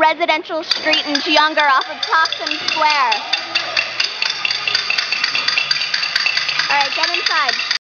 residential street in Giunga off of Taksim Square. Alright, get inside.